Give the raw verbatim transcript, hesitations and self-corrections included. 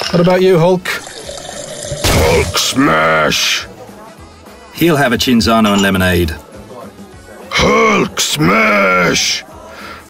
What about you, Hulk? Hulk smash! He'll have a Cinzano and lemonade. Hulk smash!